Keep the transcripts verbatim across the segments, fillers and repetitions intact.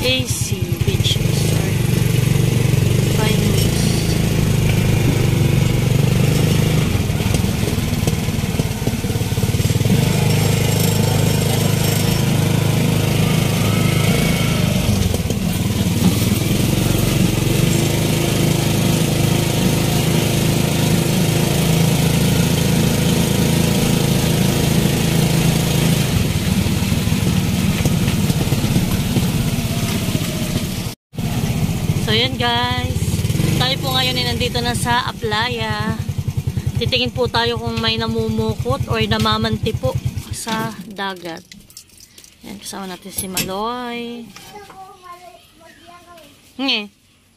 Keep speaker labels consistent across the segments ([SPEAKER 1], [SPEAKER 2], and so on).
[SPEAKER 1] A C Beach Resort. Pine Woods. So yan guys, tayo po ngayon ay nandito na sa Aplaya. Titingin po tayo kung may namumukot or namamanti po sa dagat. Yan, kasama natin si Maloy. Nge.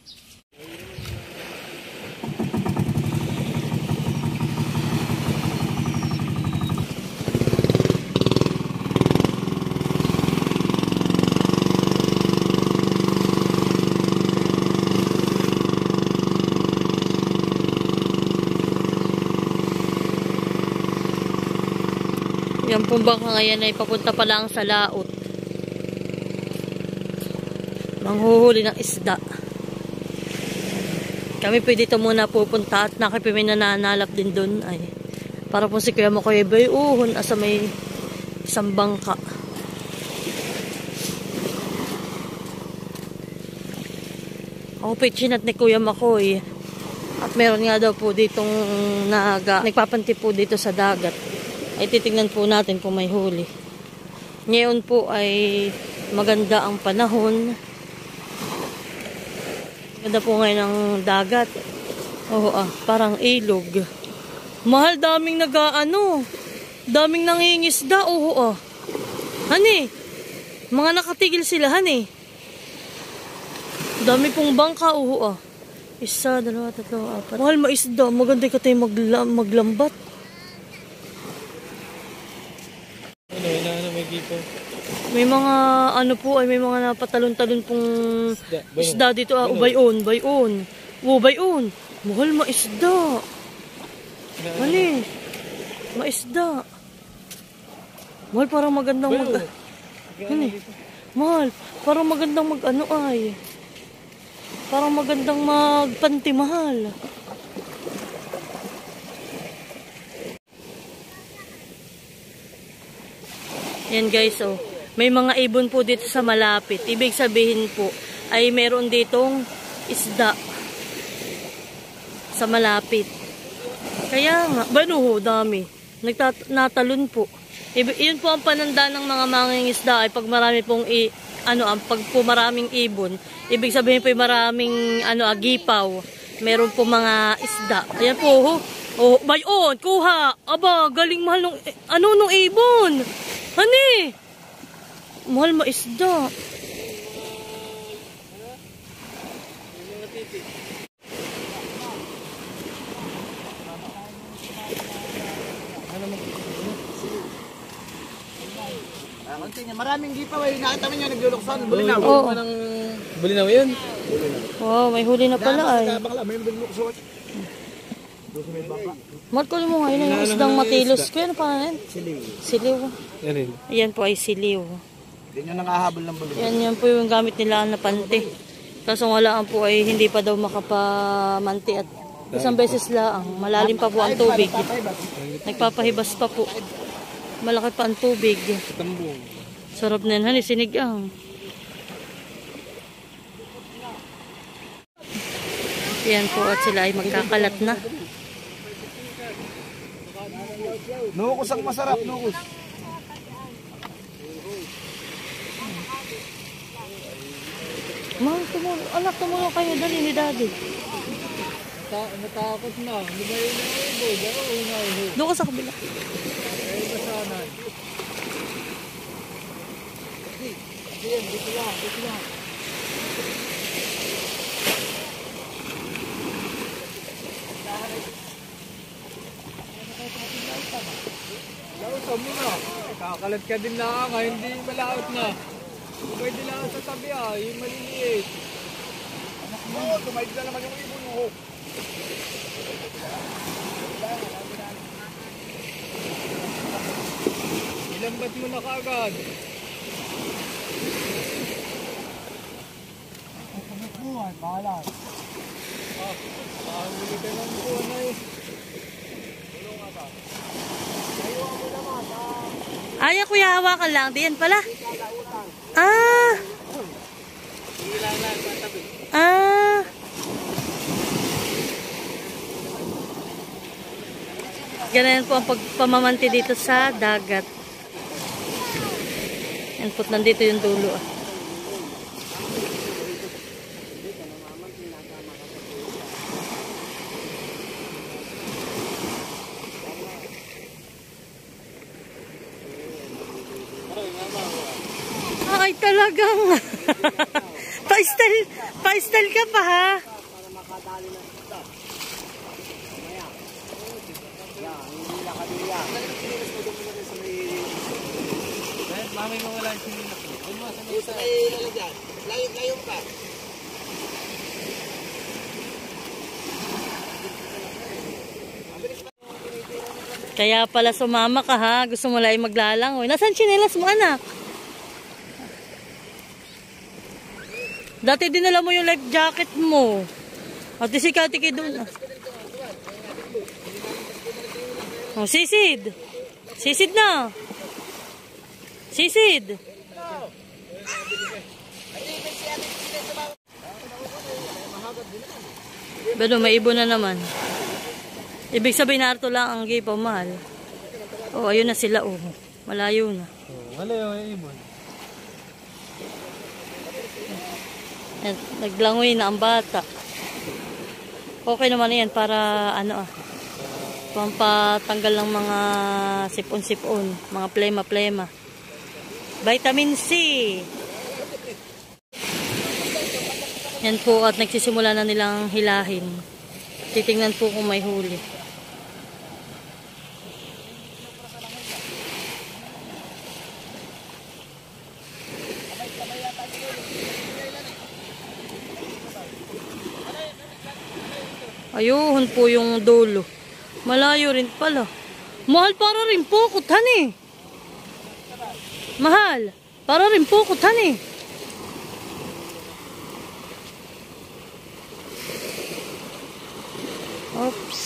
[SPEAKER 1] Yan pong bangka ngayon ay papunta pa lang sa laot. Manghuhuli ng isda. Kami pwede dito muna pupunta at nakipimay nananalap din doon. Ay, para po si Kuya Makoy bayuhon asa may isang bangka. Ako pitchinat ni Kuya Makoy. At meron nga daw po ditong naga, nagpapanti po dito sa dagat. Ay titignan po natin kung may huli. Ngayon po ay maganda ang panahon. Maganda po ngayon ang dagat. Oo ah, parang ilog. Mahal, daming nag-ano. Daming nangingisda. Oo ah. Hani, mga nakatigil sila, hani. Dami pong bangka. Oo ah. Isa, dalawa, tatlo, apat. Mahal, maisda. Maganda ka tayo magla maglambat. May mga ano po ay may mga napatalon-talon pong isda, isda dito ah, ubayon, bayon. Oh, bayon. Mahal maisda. Mali. Maisda. Mahal parang magandang mag Ano? Mahal, parang magandang mag ano ay. Parang magandang magpanti mahal. Yan guys, oh. May mga ibon po dito sa malapit. Ibig sabihin po, ay meron ditong isda sa malapit. Kaya nga, banuho, dami. Nagtat natalon po. Ibig, yun po ang pananda ng mga mangingisda ay pag marami pong, i ano, pag po maraming ibon, ibig sabihin po maraming, ano, agipaw. Meron po mga isda. Ayan po, oh. Oh, bayon, kuha. Aba, galing mahal nung, ano, nung ibon. Hani? Mahal maisda.
[SPEAKER 2] Maraming giveaway. Nakita mo niya nagluluksan. Bulinaw.
[SPEAKER 1] Oo.
[SPEAKER 2] Bulinaw yun?
[SPEAKER 1] Wow, may huli na pala ay.
[SPEAKER 2] May buluksan.
[SPEAKER 1] Marko mo ngayon yung isdang matilos. Kaya ano pa yan?
[SPEAKER 2] Siliw.
[SPEAKER 1] Siliw.
[SPEAKER 2] Yan,
[SPEAKER 1] Ayan po ay siliw.
[SPEAKER 2] yan yung nangahabol ng bulinaw.
[SPEAKER 1] Yan, yan po yung gamit nila na panti. Kaso wala po ay hindi pa daw makapamanti at isang beses lang. Malalim pa po ang tubig. Nagpapahibas pa po. Malaki pa ang tubig.
[SPEAKER 2] Tambong.
[SPEAKER 1] Sarap na yan, sinigang. Yan po at sila ay magkakalat na.
[SPEAKER 2] Nukos ang masarap, nukos.
[SPEAKER 1] Mahal, tumulong. Anak, tumulong kayo. Dali ni Daddy.
[SPEAKER 2] Natakot na. Hindi ba yun ang ibo? Daro na ibo.
[SPEAKER 1] Doon ka sa kabila.
[SPEAKER 2] Ay, basanan. Diyan, dito lang, dito lang. Lautan mo na. Kakalat ka din na nga, hindi malaot na. Pwede lang sa tabi ah, yung maliliit. Anak mo, tumaid na naman yung ibon mo. Ilambat mo na kaagad. yan, bahala. Ah, mahuli ka ng buwan na eh. Tulong ka ba? Ayaw mo naman, ah.
[SPEAKER 1] Ay, kuya, hawakan lang. Diyan pala. Ah. Ah. Ganyan po ang pagpamamanti dito sa dagat. Yan po, nandito yung dulo. Ah. Ay, talagang. Pa-style, pa-style ka pa, ha?
[SPEAKER 2] Para makadali ng isda. Mamaya. Yan, hindi na kanila. Sinilas mo doon muna sa may... Dahil mami mo wala yung sinilas mo. Doon mo sa may... Sa may lalagyan. Layo-layo pa.
[SPEAKER 1] Kaya pala sumama ka, ha? Gusto mo lang maglalangoy. Nasaan sinilas mo, anak? Dati dinala mo yung life jacket mo. At si Kati kay doon. Oh, sisid. Sisid na. Sisid. Pero may ibon na naman. Ibig sabihin na Arto lang ang gipaw mahal. Oh, ayun na sila, oh. Malayo na.
[SPEAKER 2] Oh, malayo yung ibon.
[SPEAKER 1] Naglangoy na ang bata. Okay naman yan para ano ah, pampatanggal ng mga sipon-sipon, mga plema-plema. Vitamin C. Yan po at nagsisimula na nilang hilahin. Titingnan po kung may huli. Ayun po yung dulo. Malayo rin pala. Mahal para rin po kuthan eh. Mahal para rin po kuthan eh. Oops.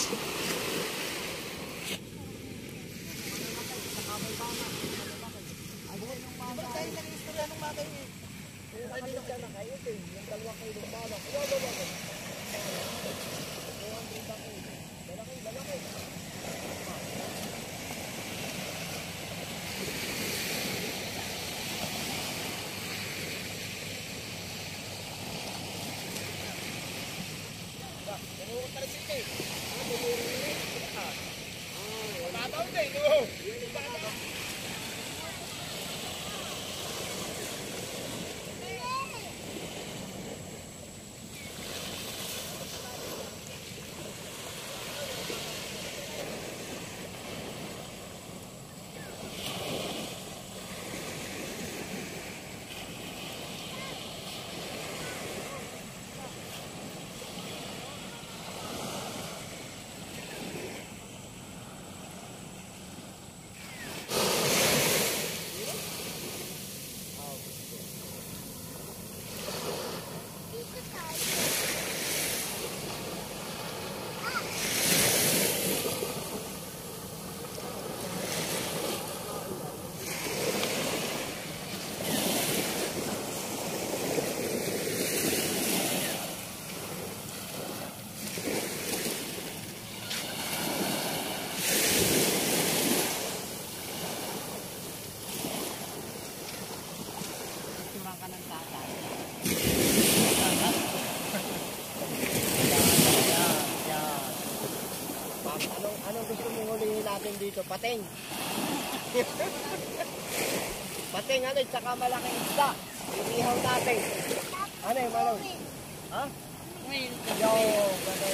[SPEAKER 2] Dito, pating. Pating, ano, tsaka malaking isda. Iihaw natin. Ano yung malo? Ha? Yo, gano'n.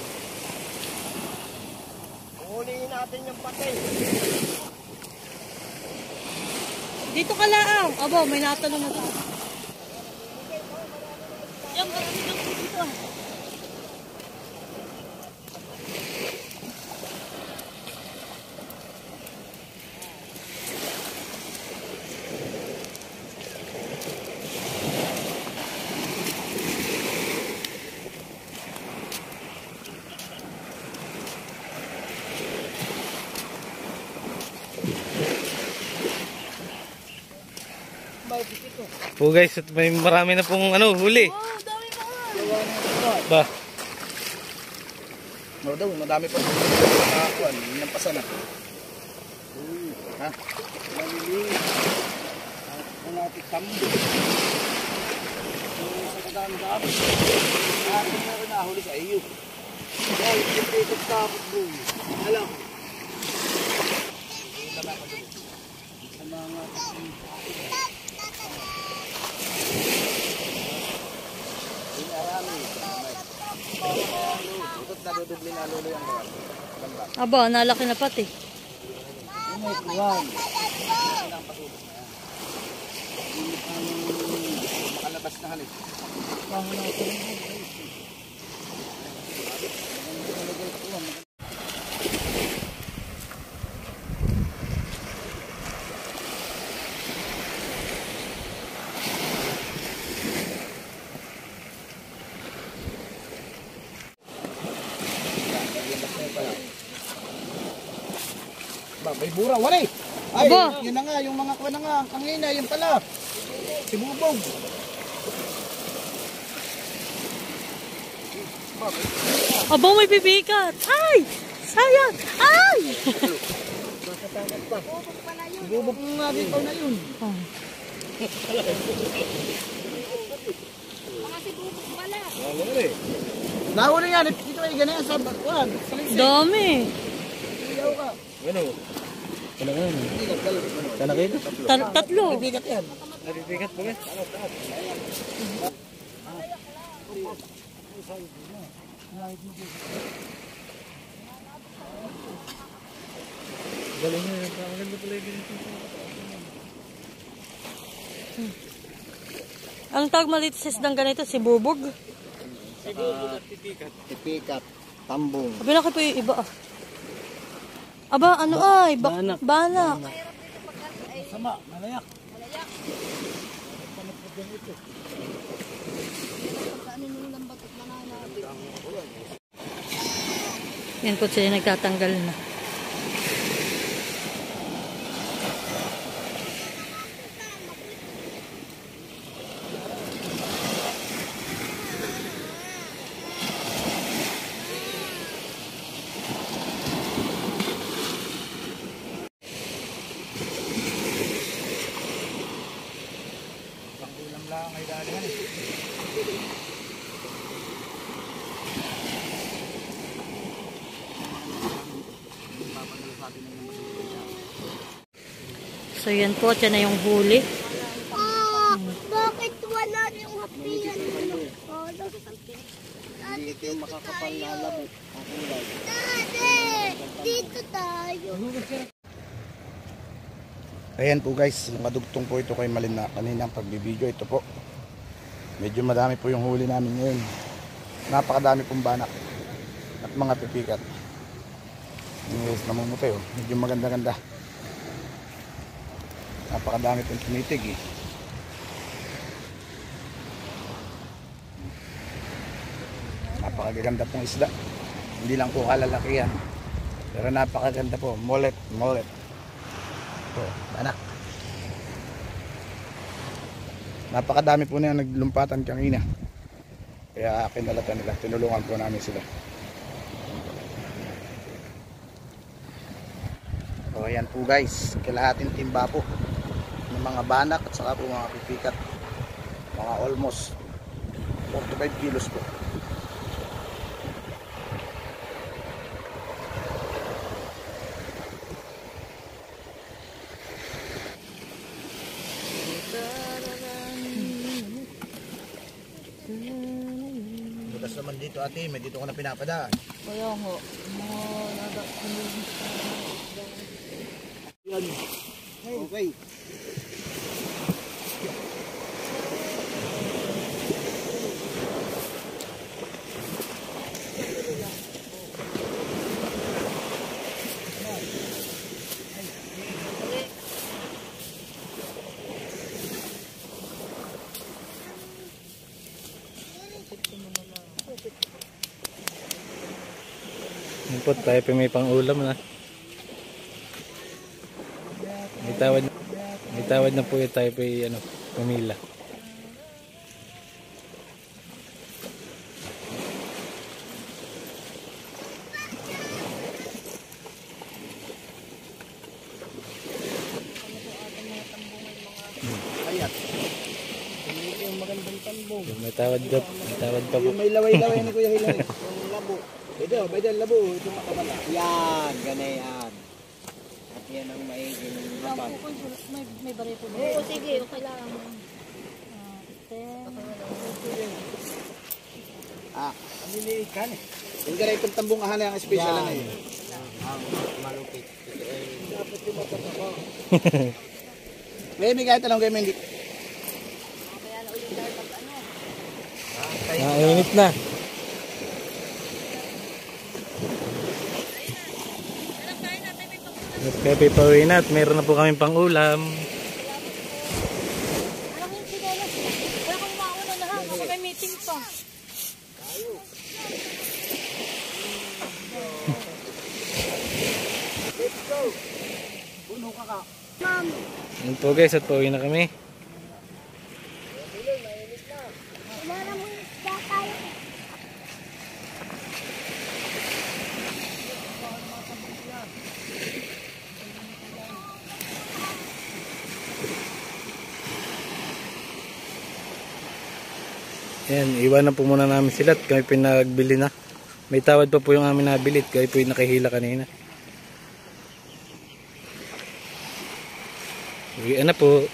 [SPEAKER 2] Uhulihin natin yung pating.
[SPEAKER 1] Dito ka lang. Abo, may natanong mo. Yan, marami lang dito.
[SPEAKER 3] Po guys, at may marami na pong ano, huli.
[SPEAKER 1] Wow, dami pa nga.
[SPEAKER 3] Ba?
[SPEAKER 2] No daw, madami pa. Nakakuan, nampasa na. Ha? Maliliit. Ang ating tambo. Sa kadami-dami. Ah, hindi na rin nahuli sa iyo. Dahil, hindi ito tapos bro. Alam. Sa mga ikot na dudubli na lolo yung lambat.
[SPEAKER 1] Aba, nalaki na pati.
[SPEAKER 2] Yung may kuwan. Ang patubos na yan. Yung makalabas na halit. Pangan natin yung may bura, wala eh. Ay,
[SPEAKER 1] Aba.
[SPEAKER 2] yun na nga, yung mga kuwan na nga, ang kangina, yun pala. Si Bubog.
[SPEAKER 1] Aba, may bibigat. Ay! Sayang! Ay!
[SPEAKER 2] Makatangat pa. Si Bubog nga dito na yun.
[SPEAKER 1] Oh.
[SPEAKER 4] Mga si Bubog pala.
[SPEAKER 2] Wala eh. Nahuli yan, dito ay ganyan sa kuwan.
[SPEAKER 1] Dami.
[SPEAKER 2] Iyaw ka.
[SPEAKER 3] Ano? Ano nga?
[SPEAKER 2] Bigat, dalawa.
[SPEAKER 3] Kalaki ito?
[SPEAKER 1] Tat- tatlo.
[SPEAKER 2] Bigat yan.
[SPEAKER 3] Nabibigat po guys. Galing nyo. Maganda pala yung ganito.
[SPEAKER 1] Ang tawag maliit sa isdang ganito, si bubog.
[SPEAKER 3] Si Bubog at Tipikat.
[SPEAKER 2] Tipikat, tambong.
[SPEAKER 1] Sabi na kayo po yung iba ah. Aba, ano ay? Ba
[SPEAKER 3] Banak.
[SPEAKER 1] banak.
[SPEAKER 2] Sama, malayak.
[SPEAKER 1] Yan po sila nagtatanggal na.
[SPEAKER 2] Ulam lang ay dalihan eh.
[SPEAKER 1] So yan po, siya na yung huli.
[SPEAKER 4] Ah, bakit wala yung hapihan? Oh,
[SPEAKER 2] Hindi ito yung makakapal na labo. Ang kulay.
[SPEAKER 4] Daddy, dito tayo.
[SPEAKER 2] Ayan po guys, madugtong po ito kay Malin na kaninang pagbibideo. Ito po, medyo madami po yung huli namin ngayon. Napakadami pong banak at mga pipikat. Yung guys, namumutay oh. Medyo maganda-ganda. Napakadami pong tumitig eh. Napakaganda pong isda. Hindi lang po kalalaki yan, pero napakaganda po. Molet, molet. Ito, anak. Napakadami po na yung naglumpatan kanina. Kaya kinalatan nila. Tinulungan po namin sila. So ayan po guys, kalahating timba po ng mga banak at saka po mga pipikat. Mga almost forty-five kilos po. Butas naman dito ate, may dito ko na pinapadaan.
[SPEAKER 1] Kaya ho.
[SPEAKER 2] Yan. Okay.
[SPEAKER 3] Yan po, tayo pa may pang ulam na. May tawad, may tawad na po yung tayo pa ano, Manila.
[SPEAKER 2] Ayat. Hindi ko yung magandang tambong.
[SPEAKER 3] May tawad ka, may tawad ka po.
[SPEAKER 2] Yung may laway-laway ni Kuya Hilary. Yung labo. Ito, may dal labo. Ito makawala. Yan, ganayan. At yan ang maigi ng kapal.
[SPEAKER 1] May, may bari po ba?
[SPEAKER 4] Oo, sige. Okay lang.
[SPEAKER 2] Ah, ang liliit ka eh. Yung ganay itong tambong ahanay ang special na yun. Ang malupit. Dapat yung matatapa. May may kahit anong kayo hindi.
[SPEAKER 3] Ah, init na. Kaya pipawin na at meron na po kami pang ulam.
[SPEAKER 1] Alam mo yung sinelas. Wala kang mauna na ha. Baka may meeting pa.
[SPEAKER 2] Let's go. Puno ka ka.
[SPEAKER 4] Ma'am.
[SPEAKER 3] Yan po guys, at pauwi na kami.
[SPEAKER 4] Kumara mo yung isda tayo.
[SPEAKER 3] Yan, iwanan po muna namin sila at kami pinagbili na. May tawad pa po yung amin nabili at kami po yung nakahila kanina. Uwian na po.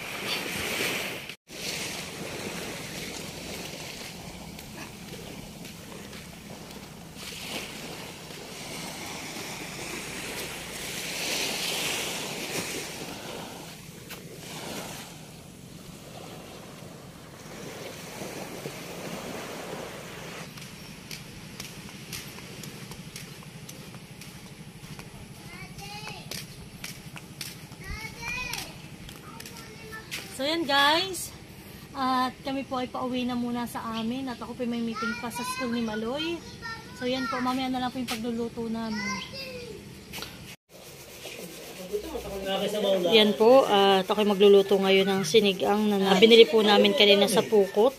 [SPEAKER 1] So yan guys, at kami po ay pauwi na muna sa amin at ako po may meeting pa sa school ni Maloy. So yan po, mamaya na lang po yung pagluluto namin. Yan po, at ako magluluto ngayon ng sinigang na binili po namin kanina sa Pukot.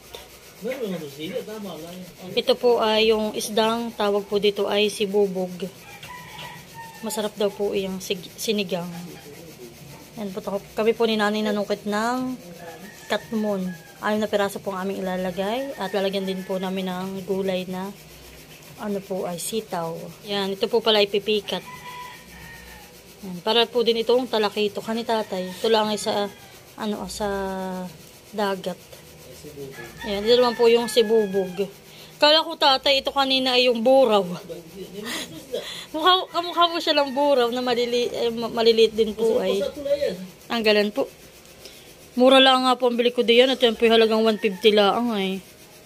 [SPEAKER 1] Ito po ay yung isdang tawag po dito ay sibubog. Masarap daw po yung sinigang. Yan po, kami po ni nanay nanungkit ng katmon. Ayon na piraso po ang aming ilalagay. At lalagyan din po namin ng gulay na ano po ay sitaw. Yan, ito po pala ipipikat. Yan, para po din itong talakito. Kani tatay, ito lang ay sa, ano, sa dagat. Yan, ito naman po yung sibubog. Kala ko tatay, ito kanina ay yung buraw. Mukha, kamukha po siya lang buraw na malili, eh, maliliit din po ay. Ang galan po. Mura lang nga po ang bili ko diyan at yan po yung halagang one fifty lang ay.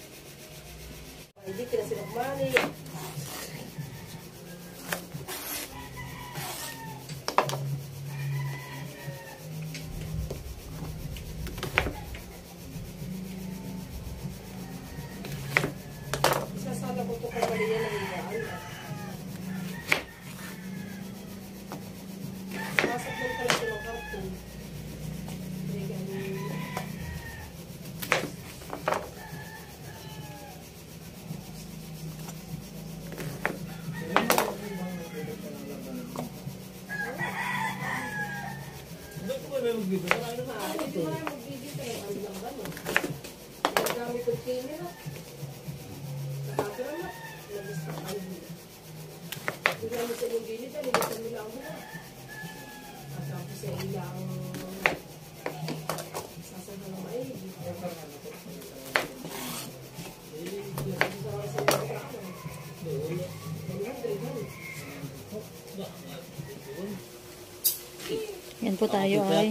[SPEAKER 1] Yan po tayo ay.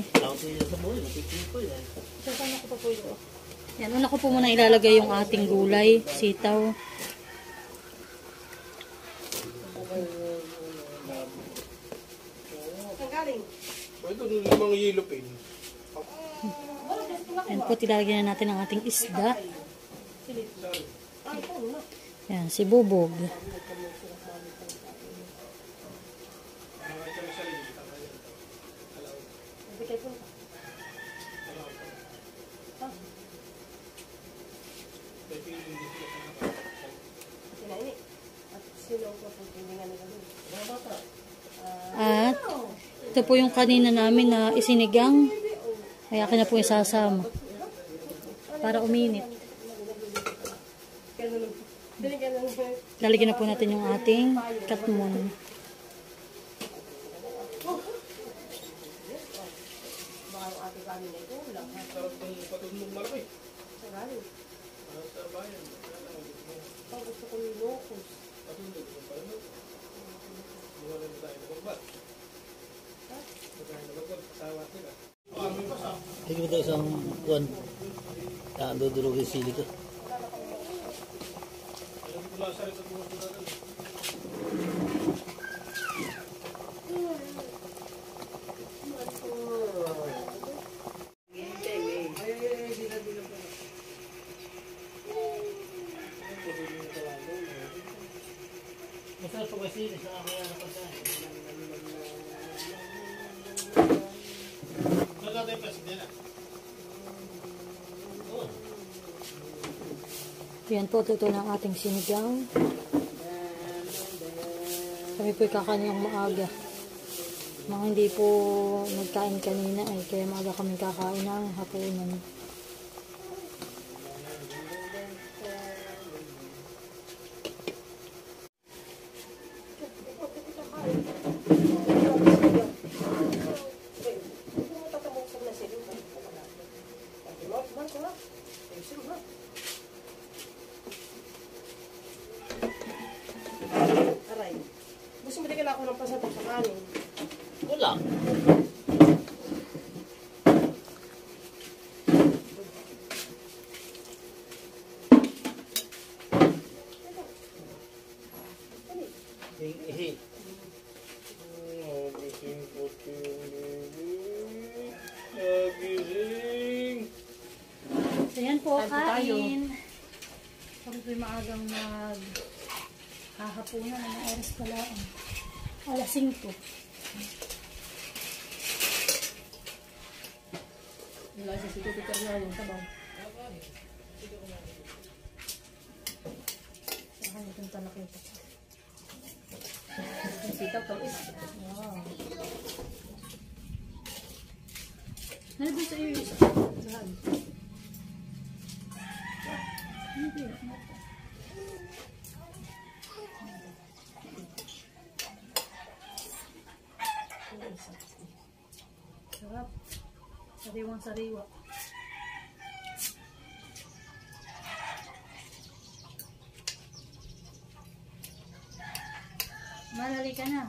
[SPEAKER 1] Sasama ko pa po ito. Yan, una ko po muna ilalagay yung ating gulay, sitaw.
[SPEAKER 2] Ito limang yellow pin.
[SPEAKER 1] Yan po, tilalagyan na natin ang ating isda. Yan, si Bubog. At ito po yung kanina namin na isinigang. Kaya akin na po isasama. Para uminit. Lalagyan na po natin yung ating katmon.
[SPEAKER 3] Hindi ko tayo isang kuwan. Dudurugin sili ko. Masarap po kasi sa kaya napasaya. Maganda yung presidente.
[SPEAKER 1] Yan po, ito ng ating sinigang. Kami po kakain ng maaga. Mga hindi po nagkain kanina ay kaya maaga kami kakain ng hapunan.
[SPEAKER 5] Aray. Gusto mo din kailangan ko ng pasatak sa kanin.
[SPEAKER 3] Wala. Ihi. Nagising po yung baby. Nagising.
[SPEAKER 1] So yan po,
[SPEAKER 5] Kain po tayo.
[SPEAKER 1] kain. Kami po yung maagang nag hahapunan. Anong oras pala? alas singko.
[SPEAKER 5] Wala siya si Tutu Terna yung sabaw.
[SPEAKER 1] Saan itong talakita?
[SPEAKER 5] Yung sitaw, tamis.
[SPEAKER 1] Wow. Nalabay sa iyo isa.
[SPEAKER 5] Saan?
[SPEAKER 1] Hindi. Sarap. Sariwang sariwa. Malali ka na.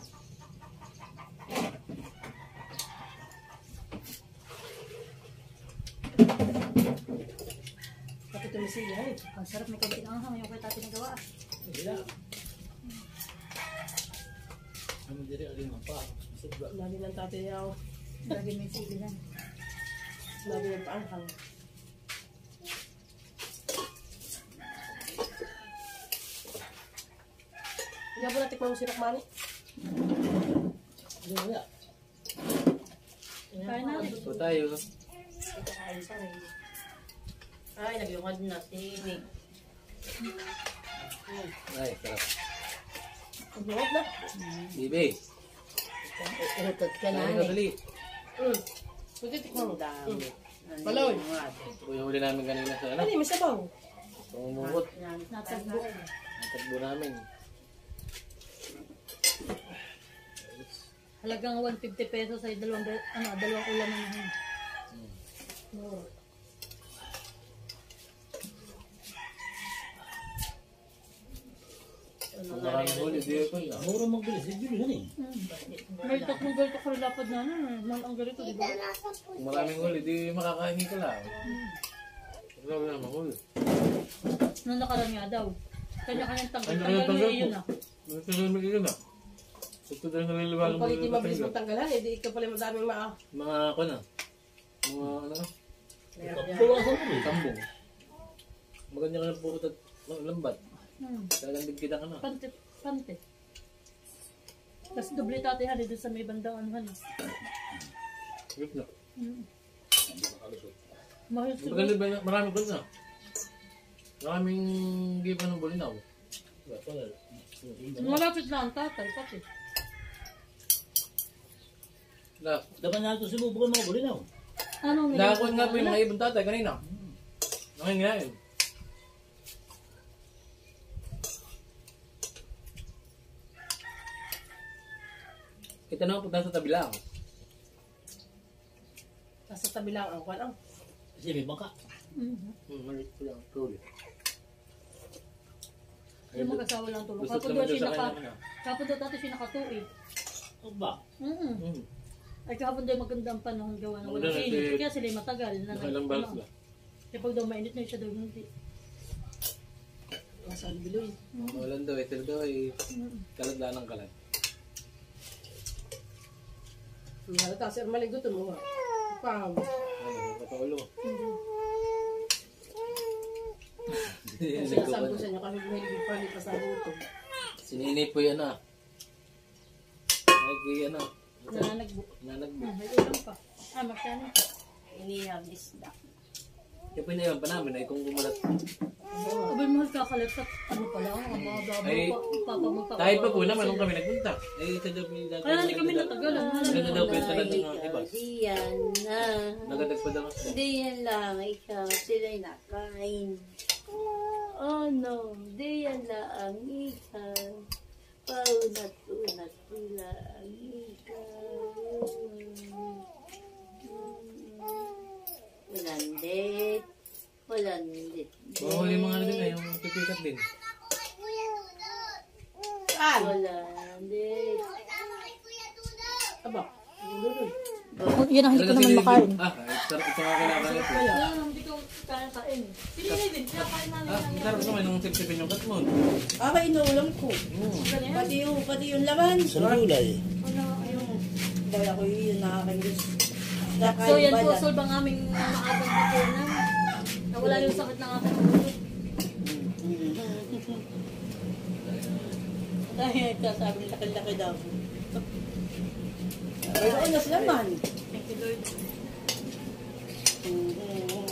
[SPEAKER 5] Pati tumisila eh.
[SPEAKER 1] Ang sarap, may konting anghang yung kaya tatin nagawa.
[SPEAKER 3] Wala. Ano diri alin pa? Sobra.
[SPEAKER 5] Lagi ng tatay niya ako.
[SPEAKER 1] Lagi may sili lang.
[SPEAKER 5] Lagi ng paanghang. Hindi mo natikman mo si Rakmani?
[SPEAKER 3] Hindi wala.
[SPEAKER 1] Kaya natin.
[SPEAKER 3] Ito tayo.
[SPEAKER 5] Ito kain sa rin. Ay, nagyungad na si Nick.
[SPEAKER 3] Ay, sarap.
[SPEAKER 5] Nagyungad na.
[SPEAKER 3] Bibi.
[SPEAKER 5] Ihutot ka na.
[SPEAKER 3] Ay, dali.
[SPEAKER 5] Hmm. Pwede tikman mo. Paloy.
[SPEAKER 3] Ito yung huli namin kanina sa ano.
[SPEAKER 5] Ano yung may sabaw?
[SPEAKER 3] Tumumukot.
[SPEAKER 1] Natagbo.
[SPEAKER 3] Natagbo namin.
[SPEAKER 1] Halagang one hundred fifty pesos ay dalawang, ano, dalawang ulam na nahin.
[SPEAKER 3] Hmm.
[SPEAKER 1] No.
[SPEAKER 3] Kung maraming huli, di ko na. Mura magbilis. Hindi yun eh.
[SPEAKER 1] May tatlong ganito ko lapad na ano. Mahal ang ganito, di ba?
[SPEAKER 3] Kung maraming huli, di makakain ka lang. Grabe naman huli.
[SPEAKER 1] Nung nakaraan nga daw. Kanya-kanyang tanggal.
[SPEAKER 3] Kanya-kanyang
[SPEAKER 1] Tanggal
[SPEAKER 3] tanggal
[SPEAKER 1] niya yun
[SPEAKER 3] po.
[SPEAKER 1] ah.
[SPEAKER 3] Nagkasabi ka na. Ito dahil naliliwala
[SPEAKER 5] Kung pag hindi mabilis magtanggalan, eh, di ka pala madaming maa.
[SPEAKER 3] Mga ako na. Mga ano na.
[SPEAKER 5] Bawasan
[SPEAKER 3] mo eh. Tambong. Maganda ka na po at lambat.
[SPEAKER 1] Hmm.
[SPEAKER 3] Talagang bigkita ka na.
[SPEAKER 1] Pante. Pante. Tapos doble tatay hali doon sa may bandang ano.
[SPEAKER 3] Gip na.
[SPEAKER 1] Hmm. Mahal siguro.
[SPEAKER 3] Maganda ba na? Marami ko na. Maraming giba ng bulinaw.
[SPEAKER 1] Malapit lang ang tatay, pati.
[SPEAKER 3] Na,
[SPEAKER 2] Dapat na ito sinubukan mga bulinaw.
[SPEAKER 1] Anong
[SPEAKER 3] nakakot nga po yung mga ibon tatay kanina. Nangingain. Kita na punta sa tabi lang.
[SPEAKER 5] Nasa tabi lang ang kwan.
[SPEAKER 2] Kasi may bangka.
[SPEAKER 1] Mhm.
[SPEAKER 3] Hmm, maliit ko lang. Tuloy.
[SPEAKER 1] Yung mag-asawa lang tulong.
[SPEAKER 3] Gusto
[SPEAKER 1] Kapag
[SPEAKER 3] naman
[SPEAKER 1] daw
[SPEAKER 3] doon
[SPEAKER 1] siya
[SPEAKER 3] sa
[SPEAKER 1] naka...
[SPEAKER 3] kanya.
[SPEAKER 1] Kapag daw dati siya nakatuig.
[SPEAKER 2] Ano ba?
[SPEAKER 1] Mm
[SPEAKER 3] Hmm.
[SPEAKER 1] Ay kapag daw magandang panahon gawa ng
[SPEAKER 3] Maganda
[SPEAKER 1] walang
[SPEAKER 3] na
[SPEAKER 1] init.
[SPEAKER 3] si-
[SPEAKER 1] Kaya sila matagal. Na
[SPEAKER 3] Nakailang balas ba?
[SPEAKER 1] Kapag daw mainit na siya daw hindi.
[SPEAKER 5] Nasa biloy.
[SPEAKER 3] Walang daw, ito daw ay
[SPEAKER 1] Mm.
[SPEAKER 3] kalat lang ng kalat.
[SPEAKER 5] Ang halata, sir, maligutan mo nga. Pam.
[SPEAKER 3] Ano, pataulo.
[SPEAKER 5] Ang sinasabi ko sa inyo kasi may palit pa sa luto.
[SPEAKER 3] Sininip po yan ah. Ay, kaya ano.
[SPEAKER 1] Nananagbo.
[SPEAKER 3] Nanagbo.
[SPEAKER 1] Hmm, may ulam pa. Ah, masyano.
[SPEAKER 5] Iniham isda.
[SPEAKER 3] Kaya po inaiwan pa namin ay kung gumalat.
[SPEAKER 1] Abay mahal kakalat sa ano pala. Ang mga babo
[SPEAKER 3] Ay,
[SPEAKER 1] pa. Papa magpapagawa.
[SPEAKER 3] Tayo pa po naman nung kami nagpunta. Eh, ito daw po yung dati.
[SPEAKER 1] Kaya hindi kami natagal.
[SPEAKER 3] Ganda daw po yung tanan ng mga iba.
[SPEAKER 6] Diyan na.
[SPEAKER 3] Nagadag pa daw kasi.
[SPEAKER 6] Diyan lang ikaw. Sila'y nakain. Oh no. Diyan lang ikaw. Paunat-unat lang ikaw. Walandit. Walandit.
[SPEAKER 3] Mahuli mga ano din eh, yung pipikat din.
[SPEAKER 5] Saan?
[SPEAKER 6] Walandit.
[SPEAKER 5] Aba. Lululoy.
[SPEAKER 1] Yan ang hindi ko naman makain.
[SPEAKER 3] Ah, ito ito nga kailangan ito.
[SPEAKER 1] Yan ang hindi ko kaya kain. Pinili din. Kaya kain namin.
[SPEAKER 3] Ah, ang sarap naman nung sipsipin yung katmon.
[SPEAKER 5] Ah, inuulam ko. Pati yung, pati yung laman.
[SPEAKER 2] Sa gulay.
[SPEAKER 5] Kaya ko yun nakakainis.
[SPEAKER 1] So yan po, solve ang aming maagang hapunan. Nawala yung sakit ng aking ulo.
[SPEAKER 5] Dahil sasabi laki-laki daw. Pero unas laman.
[SPEAKER 1] Thank you, Lord.
[SPEAKER 5] Mm-hmm.